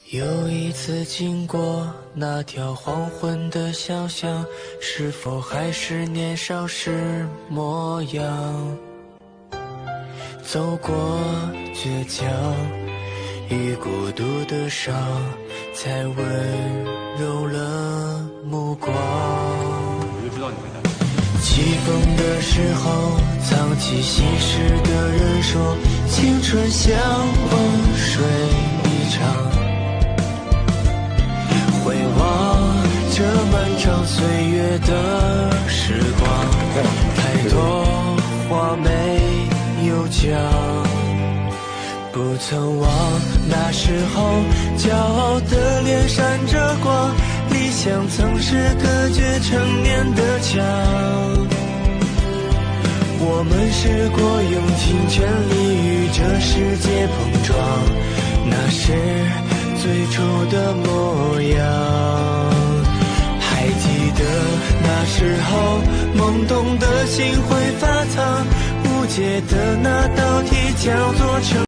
又一次经过那条黄昏的小巷，是否还是年少时模样？走过倔强与孤独的伤，才温柔了目光。 我就知道你会来。 起风的时候，藏起心事的人说，青春像风水一场。回望这漫长岁月的时光，太多话没有讲，不曾忘那时候骄傲的脸闪着光，理想曾是隔绝成年的墙。我们试过用尽全力与这世界碰撞，那是最初的模样。还记得那时候懵懂的心会发烫，无解的那道题叫做成